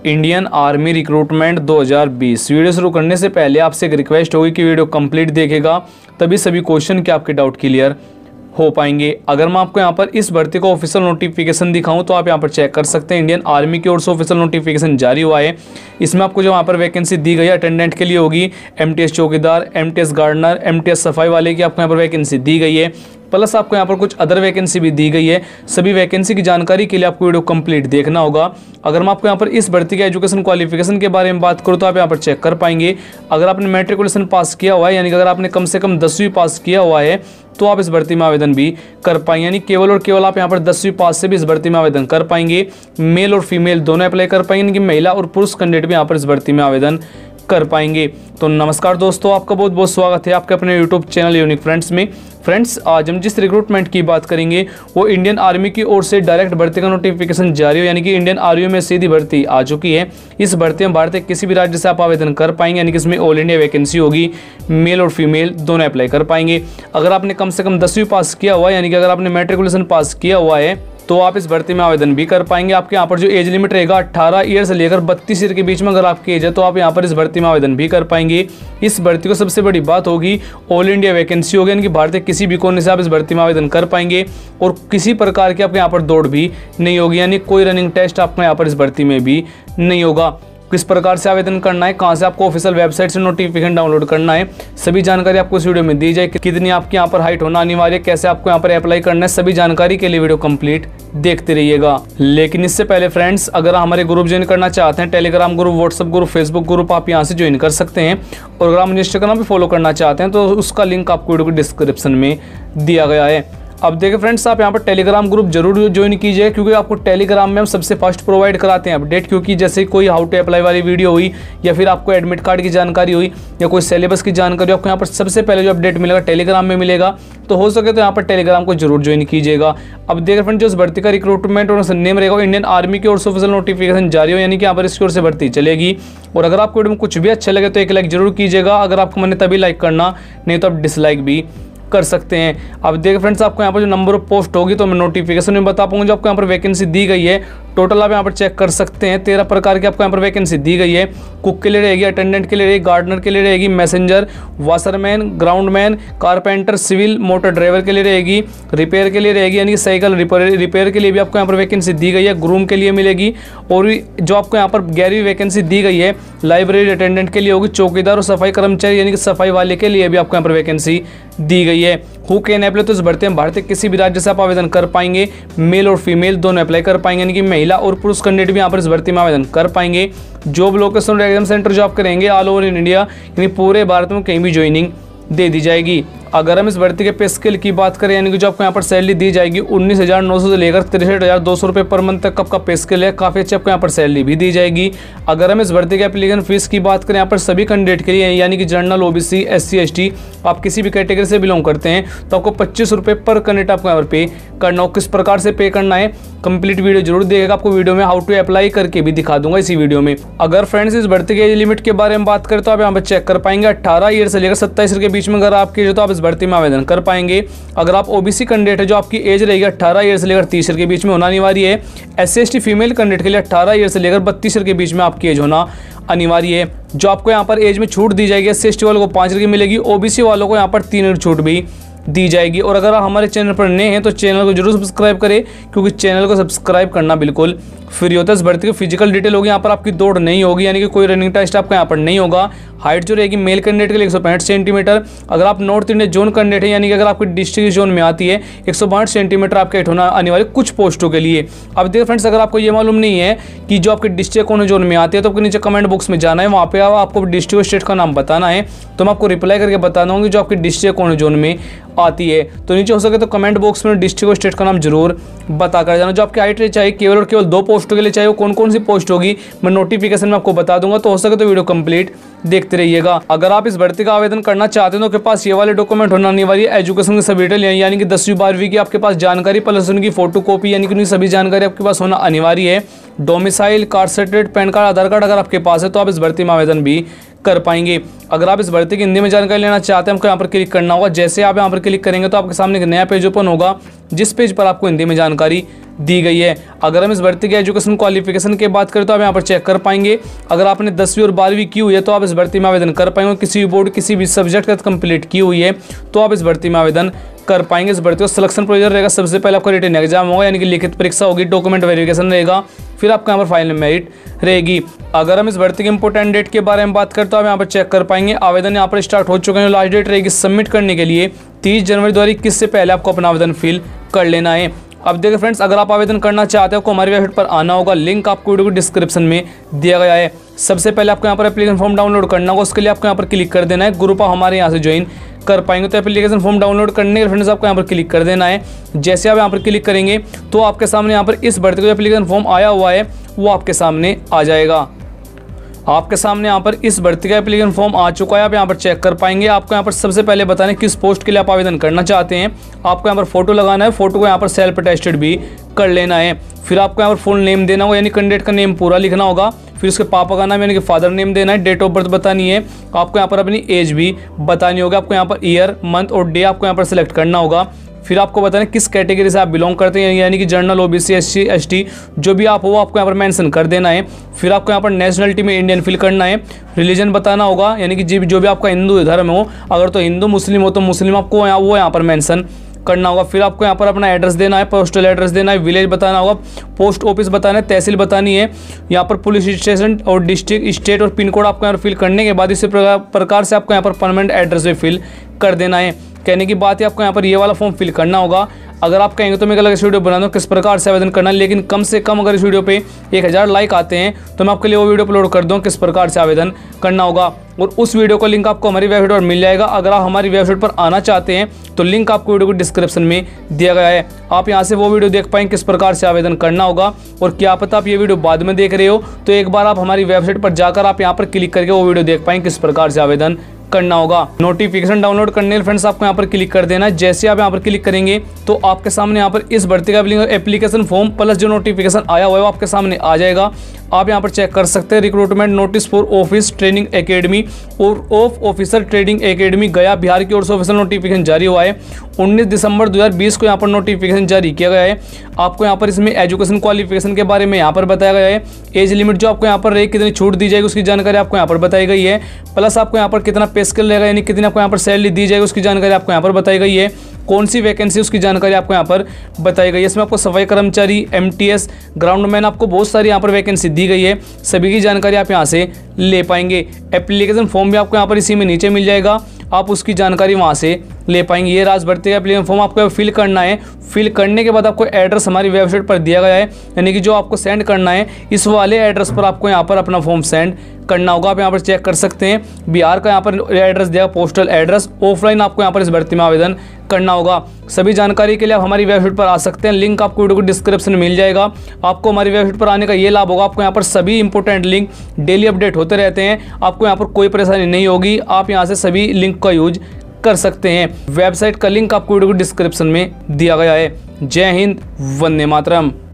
Indian army recruitment 2020। Video शुरू करने से पहले आपसे एक रिक्वेस्ट होगी कि वीडियो कंप्लीट देखेगा, तभी सभी क्वेश्चन के आपके डाउट क्लियर हो पाएंगे। अगर मैं आपको यहाँ पर इस भर्ती का ऑफिशियल नोटिफिकेशन दिखाऊं तो आप यहाँ पर चेक कर सकते हैं। इंडियन आर्मी की ओर से ऑफिशियल नोटिफिकेशन जारी हुआ है। इसमें आपको जो यहाँ पर वैकेंसी दी गई है अटेंडेंट के लिए होगी, एमटीएस चौकीदार, एमटीएस गार्डनर, एमटीएस सफाई वाले की आपको यहाँ पर वैकेंसी दी गई है। प्लस आपको यहाँ पर कुछ अदर वैकेंसी भी दी गई है। सभी वैकेंसी की जानकारी के लिए आपको वीडियो कंप्लीट देखना होगा। अगर मैं आपको यहाँ पर इस भर्ती के एजुकेशन क्वालिफिकेशन के बारे में बात करूँ तो आप यहाँ पर चेक कर पाएंगे। अगर आपने मैट्रिकुलेशन पास किया हुआ है, यानी कि अगर आपने कम से कम 10वीं पास किया हुआ है, तो आप इस भर्ती में आवेदन भी कर पाएंगे। यानी केवल और केवल आप यहाँ पर 10वीं पास से भी इस भर्ती में आवेदन कर पाएंगे। मेल और फीमेल दोनों अप्लाई कर पाएंगे, यानी कि महिला और पुरुष कैंडिडेट भी यहाँ पर इस भर्ती में आवेदन कर पाएंगे। तो नमस्कार दोस्तों, आपका बहुत बहुत स्वागत है आपके अपने यूट्यूब चैनल यूनिक फ्रेंड्स में। फ्रेंड्स, आज हम जिस रिक्रूटमेंट की बात करेंगे वो इंडियन आर्मी की ओर से डायरेक्ट भर्ती का नोटिफिकेशन जारी हो, यानी कि इंडियन आर्मी में सीधी भर्ती आ चुकी है। इस भर्ती में भारत के किसी भी राज्य से आप आवेदन कर पाएंगे, यानी कि इसमें ऑल इंडिया वैकेंसी होगी। मेल और फीमेल दोनों अप्लाई कर पाएंगे। अगर आपने कम से कम 10वीं पास किया हुआ है, यानी कि अगर आपने मैट्रिकुलेशन पास किया हुआ है, तो आप इस भर्ती में आवेदन भी कर पाएंगे। आपके यहाँ पर जो एज लिमिट रहेगा 18 ईयर से लेकर 32 ईयर के बीच में अगर आपकी एज है तो आप यहाँ पर इस भर्ती में आवेदन भी कर पाएंगे। इस भर्ती को सबसे बड़ी बात होगी ऑल इंडिया वैकेंसी होगी, यानी कि भारत के किसी भी कोने से आप इस भर्ती में आवेदन कर पाएंगे और किसी प्रकार की आपके यहाँ पर दौड़ भी नहीं होगी, यानी कोई रनिंग टेस्ट आपको यहाँ पर इस भर्ती में भी नहीं होगा। किस प्रकार से आवेदन करना है, कहां से आपको ऑफिशियल वेबसाइट से नोटिफिकेशन डाउनलोड करना है, सभी जानकारी आपको इस वीडियो में दी जाए। कितनी आपकी यहाँ पर हाइट होना अनिवार्य है, कैसे आपको यहाँ पर अप्लाई करना है, सभी जानकारी के लिए वीडियो कंप्लीट देखते रहिएगा। लेकिन इससे पहले फ्रेंड्स, अगर हमारे ग्रुप ज्वाइन करना चाहते हैं, Telegram group, WhatsApp group, Facebook group, आप यहाँ से ज्वाइन कर सकते हैं। और अगर आप इंस्टाग्राम भी फॉलो करना चाहते हैं तो उसका लिंक आपको वीडियो के डिस्क्रिप्शन में दिया गया है। अब देखिए फ्रेंड्स, आप यहाँ पर टेलीग्राम ग्रुप जरूर ज्वाइन कीजिए, क्योंकि आपको टेलीग्राम में हम सबसे फर्स्ट प्रोवाइड कराते हैं अपडेट। क्योंकि जैसे कोई हाउ टू अप्लाई वाली वीडियो हुई, या फिर आपको एडमिट कार्ड की जानकारी हुई, या कोई सिलेबस की जानकारी, आपको यहाँ पर सबसे पहले जो अपडेट मिलेगा टेलीग्राम में मिलेगा। तो हो सके तो यहाँ पर टेलीग्राम को जरूर ज्वाइन कीजिएगा। अब देखिए फ्रेंड, जो इस भर्ती का रिक्रूटमेंट और नेम रहेगा इंडियन आर्मी की ओर से ऑफिशियल नोटिफिकेशन जारी हो, यानी कि यहाँ पर इसकी ओर से भर्ती चलेगी। और अगर आपको वीडियो में कुछ भी अच्छा लगे तो एक लाइक जरूर कीजिएगा। अगर आपको मैंने तभी लाइक करना, नहीं तो आप डिसलाइक भी कर सकते हैं। अब देखिए फ्रेंड्स, आपको यहाँ पर जो नंबर ऑफ पोस्ट होगी तो मैं नोटिफिकेशन में बता पाऊंगा। जो आपको यहाँ पर वैकेंसी दी गई है टोटल आप यहाँ पर चेक कर सकते हैं, 13 प्रकार की आपको यहाँ पर वैकेंसी दी गई है। कुक के लिए रहेगी, अटेंडेंट के लिए रहेगी, गार्डनर के लिए रहेगी, messenger, washerman, groundman, carpenter, civil, motor driver के लिए रहेगी, रिपेयर के लिए रहेगी, यानी कि साइकिल रिपेयर के लिए भी आपको यहाँ पर वैकेंसी दी गई है। ग्रूम के लिए मिलेगी। और जो आपको यहाँ पर 11वीं वैकेंसी दी गई है लाइब्रेरी अटेंडेंट के लिए होगी। चौकीदार और सफाई कर्मचारी, यानी कि सफाई वाले के लिए भी आपको यहाँ पर वैकेंसी दी गई है। हु कैन अप्लाई, तो इस भर्ती में भारत के किसी भी राज्य से आप आवेदन कर पाएंगे। मेल और फीमेल दोनों अप्लाई कर पाएंगे, यानी कि महिला और पुरुष कैंडिडेट भी यहाँ पर इस भर्ती में आवेदन कर पाएंगे। जॉब लोकेशन और एग्जाम सेंटर जो आप करेंगे ऑल ओवर इन इंडिया, यानी पूरे भारत में कहीं भी ज्वाइनिंग दे दी जाएगी। अगर हम इस भर्ती के पे स्केल की बात करें, यानी कि जो आपको यहाँ पर सैलरी दी जाएगी 19,900 से लेकर 63,200 रुपये पर मंथ तक आपका पे स्केल है। काफ़ी अच्छी आपको यहाँ पर सैलरी भी दी जाएगी। अगर हम इस भर्ती के एप्लीकेशन फीस की बात करें यहाँ पर सभी कैंडिडेट के लिए, यानी कि जनरल, ओबीसी, SC ST, आप किसी भी कैटेगरी से बिलोंग करते हैं तो आपको 25 रुपये पर कैंडिडेट आपको यहाँ पर पे करना हो। किस प्रकार से पे करना है कंप्लीट वीडियो जरूर देखिएगा। आपको वीडियो में हाउ टू अप्लाई करके भी दिखा दूंगा इसी वीडियो में। अगर फ्रेंड्स इस भर्ती के एज लिमिट के बारे में बात करें तो आप यहाँ पर चेक कर पाएंगे 18 ईयर से लेकर 27 ईयर के बीच में अगर आपकी एज तो आप इस भर्ती में आवेदन कर पाएंगे। अगर आप ओबीसी कैंडिडेट है, जो आपकी एज रहेगी 18 ईयर से लेकर 30 ईयर के बीच में होना अनिवार्य है। SC ST फीमेल कैंडिडेट के लिए 18 ईयर से लेकर 32 ईयर के बीच में आपकी एज होना अनिवार्य है। जो आपको यहाँ पर एज में छूट दी जाएगी, SC ST वालों को 5 ईयर की मिलेगी, ओबीसी वालों को यहाँ पर 3 ईयर छूट भी दी जाएगी। और अगर आप हमारे चैनल पर नए हैं तो चैनल को जरूर सब्सक्राइब करें, क्योंकि चैनल को सब्सक्राइब करना बिल्कुल फ्री होता है। इस भर्ती की फिजिकल डिटेल होगी, यहाँ पर आपकी दौड़ नहीं होगी, यानी कि कोई रनिंग टेस्ट आपका यहाँ पर नहीं होगा। हाइट जो रहेगी मेल कैंडिडेट के लिए 165 सेंटीमीटर। अगर आप नॉर्थ इंडिया जोन कैंडिडेट है, यानी कि अगर आपकी डिस्ट्रिक्ट जोन में आती है 162 सेंटीमीटर आपका हाइट होना अनिवार्य कुछ पोस्टों के लिए। अब देखिए फ्रेंड्स, अगर आपको ये मालूम नहीं है कि जो आपकी डिस्ट्रिक्ट कौन जोन में आती है तो आपको नीचे कमेंट बॉक्स में जाना है, वहाँ पे आपको डिस्ट्रिक्ट और स्टेट का नाम बताना है। तो मैं आपको रिप्लाई करके बता दूँगी जो आपकी डिस्ट्रिक्ट कौन जोन में आती है। तो नीचे हो सके तो कमेंट बॉक्स में डिस्ट्रिक्ट और स्टेट का नाम जरूर बता कर जाना। जो आपकी हाइट चाहिए केवल और केवल 2 पोस्टों के लिए, चाहे वो कौन कौन सी पोस्ट होगी मैं नोटिफिकेशन में आपको बता दूंगा। तो हो सके तो वीडियो कंप्लीट देखते रहिएगा। अगर आप इस भर्ती का आवेदन करना चाहते हैं तो आपके पास ये वाले डॉक्यूमेंट होना अनिवार्य है। एजुकेशन की सभी डिटेल, यानी कि 10वीं 12वीं की आपके पास जानकारी प्लस उनकी फोटो कॉपी, यानी कि उनकी सभी जानकारी आपके पास होना अनिवार्य है। Domicile, caste certificate, pan card, Aadhaar card अगर आपके पास है तो आप इस भर्ती में आवेदन भी कर पाएंगे। अगर आप इस भर्ती की हिंदी में जानकारी लेना चाहते हैं, हमको यहाँ पर क्लिक करना होगा। जैसे आप यहाँ पर क्लिक करेंगे तो आपके सामने एक नया पेज ओपन होगा, जिस पेज पर आपको हिंदी में जानकारी दी गई है। अगर हम इस भर्ती के एजुकेशन क्वालिफिकेशन की बात करें तो आप यहाँ पर चेक कर पाएंगे। अगर आपने 10वीं और 12वीं की हुई है तो आप इस भर्ती में आवेदन कर पाएंगे। किसी भी बोर्ड किसी भी सब्जेक्ट का कंप्लीट की हुई है तो आप इस भर्ती में आवेदन कर पाएंगे। इस भर्ती का सिलेक्शन प्रोसीजर रहेगा, सबसे पहले आपका रिटन एग्जाम होगा यानी कि लिखित परीक्षा होगी, डॉक्यूमेंट वेरिफिकेशन रहेगा, फिर आपका यहाँ पर फाइनल मेरिट रहेगी। अगर हम इस भर्ती के इंपोर्टेंट डेट के बारे में बात करें तो आप यहाँ पर चेक कर पाएंगे। आवेदन यहाँ पर स्टार्ट हो चुके हैं। लास्ट डेट रहेगी सबमिट करने के लिए 30 जनवरी 2021 से पहले आपको अपना आवेदन फिल कर लेना है। अब देखिए फ्रेंड्स, अगर आप आवेदन करना चाहते हो तो हमारी वेबसाइट पर आना होगा। लिंक आपको वीडियो को डिस्क्रिप्शन में दिया गया है। सबसे पहले आपको यहाँ पर एप्लीकेशन फॉर्म डाउनलोड करना होगा। उसके लिए आपको यहाँ पर क्लिक कर देना है। ग्रुप आप हमारे यहाँ से ज्वाइन कर पाएंगे। तो एप्लीकेशन फॉर्म डाउनलोड करने के फ्रेंड्स आपको यहाँ पर क्लिक कर देना है। जैसे आप यहाँ पर क्लिक करेंगे तो आपके सामने यहाँ पर इस भर्ती का एप्लीकेशन फॉर्म आया हुआ है वो आपके सामने आ जाएगा। आपके सामने यहाँ पर इस भर्ती का एप्लीकेशन फॉर्म आ चुका है। आप यहाँ पर चेक कर पाएंगे। आपको यहाँ पर सबसे पहले बताना है किस पोस्ट के लिए आप आवेदन करना चाहते हैं। आपको यहाँ पर फोटो लगाना है, फोटो को यहाँ पर सेल्फ अटेस्टेड भी कर लेना है। फिर आपको यहाँ पर फुल नेम देना होगा यानी कैंडिडेट का नेम पूरा लिखना होगा। फिर उसके पापा का नाम यानी कि फादर नेम देना है। डेट ऑफ बर्थ बतानी है। आपको यहाँ पर अपनी एज भी बतानी होगी। आपको यहाँ पर ईयर, मंथ और डे आपको यहाँ पर सिलेक्ट करना होगा। फिर आपको बताना किस कैटेगरी से आप बिलोंग करते हैं यानी कि जनरल, ओबीसी, एससी, एसटी जो भी आप हो आपको यहाँ पर मेंशन कर देना है। फिर आपको यहाँ पर नेशनलिटी में इंडियन फिल करना है। रिलीजन बताना होगा यानी कि जो भी आपका हिंदू धर्म हो, अगर तो हिंदू मुस्लिम हो तो मुस्लिम आपको वो यहाँ पर मेंशन करना होगा। फिर आपको यहाँ पर अपना एड्रेस देना है, पोस्टल एड्रेस देना है, विलेज बताना होगा, पोस्ट ऑफिस बताना है, तहसील बतानी है, यहाँ पर पुलिस स्टेशन और डिस्ट्रिक्ट, स्टेट और पिन कोड आपको यहाँ पर फिल करने के बाद इसी प्रकार से आपको यहाँ पर परमानेंट एड्रेस भी फिल कर देना है। कहने की बात है आपको यहाँ पर ये वाला फॉर्म फिल करना होगा। अगर आप कहेंगे तो मैं अलग इस वीडियो बना दूँ किस प्रकार से आवेदन करना है, लेकिन कम से कम अगर इस वीडियो पे 1000 लाइक आते हैं तो मैं आपके लिए वो वीडियो अपलोड कर दूँ किस प्रकार से आवेदन करना होगा। और उस वीडियो का लिंक आपको हमारी वेबसाइट पर मिल जाएगा। अगर आप हमारी वेबसाइट पर आना चाहते हैं तो लिंक आपको वीडियो को डिस्क्रिप्शन में दिया गया है। आप यहाँ से वो वीडियो देख पाएंगे किस प्रकार से आवेदन करना होगा। और क्या पता आप ये वीडियो बाद में देख रहे हो तो एक बार आप हमारी वेबसाइट पर जाकर आप यहाँ पर क्लिक करके वो वीडियो देख पाएंगे किस प्रकार से आवेदन करना होगा। नोटिफिकेशन डाउनलोड करने के फ्रेंड्स आपको यहाँ पर क्लिक कर देना है। जैसे आप यहाँ पर क्लिक करेंगे तो आपके सामने यहाँ पर इस भर्ती का एप्लीकेशन फॉर्म प्लस जो नोटिफिकेशन आया हुआ है वो आपके सामने आ जाएगा। आप यहाँ पर चेक कर सकते हैं। Recruitment notice for office training academy और of officer training academy Gaya Bihar की ओर से ऑफिशियल नोटिफिकेशन जारी हुआ है। 19 दिसंबर 2020 को यहाँ पर नोटिफिकेशन जारी किया गया है। आपको यहाँ पर इसमें एजुकेशन क्वालिफिकेशन के बारे में यहाँ पर बताया गया है। एज लिमिट जो आपको यहाँ पर रहेगी, कितनी छूट दी जाएगी उसकी जानकारी आपको यहाँ पर बताई गई है। प्लस आपको यहाँ पर कितना पे स्केल रहेगा यानी कितनी आपको यहाँ पर सैलरी दी जाएगी उसकी जानकारी आपको यहाँ पर बताई गई है। कौन सी वैकेंसी उसकी जानकारी आपको यहाँ पर बताई गई है। इसमें आपको सफाई कर्मचारी, एमटीएस, ग्राउंडमैन आपको बहुत सारी यहाँ पर वैकेंसी दी गई है। सभी की जानकारी आप यहाँ से ले पाएंगे। एप्लीकेशन फॉर्म भी आपको यहाँ पर इसी में नीचे मिल जाएगा। आप उसकी जानकारी वहाँ से ले पाएंगे। ये राज भर्ती का एप्लीकेशन फॉर्म आपको फिल करना है। फिल करने के बाद आपको एड्रेस हमारी वेबसाइट पर दिया गया है यानी कि जो आपको सेंड करना है इस वाले एड्रेस पर आपको यहाँ पर अपना फॉर्म सेंड करना होगा। आप यहाँ पर चेक कर सकते हैं बिहार का यहाँ पर एड्रेस दिया, पोस्टल एड्रेस। ऑफलाइन आपको यहाँ पर इस भर्ती में आवेदन करना होगा। सभी जानकारी के लिए आप हमारी वेबसाइट पर आ सकते हैं। लिंक आपको वीडियो को डिस्क्रिप्शन में मिल जाएगा। आपको हमारी वेबसाइट पर आने का ये लाभ होगा, आपको यहाँ पर सभी इंपॉर्टेंट लिंक डेली अपडेट होते रहते हैं। आपको यहाँ पर कोई परेशानी नहीं होगी। आप यहाँ से सभी लिंक का यूज कर सकते हैं। वेबसाइट का लिंक आपको वीडियो को डिस्क्रिप्शन में दिया गया है। जय हिंद, वंदे मातरम।